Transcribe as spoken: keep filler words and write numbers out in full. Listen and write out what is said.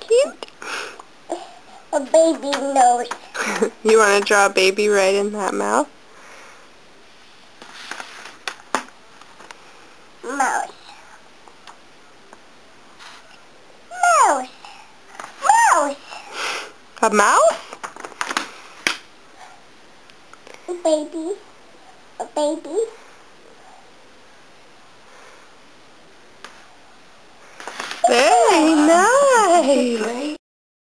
cute? A baby nose. You want to draw a baby right in that mouth? Mouse. Mouse. Mouse. A mouse? A baby. A baby.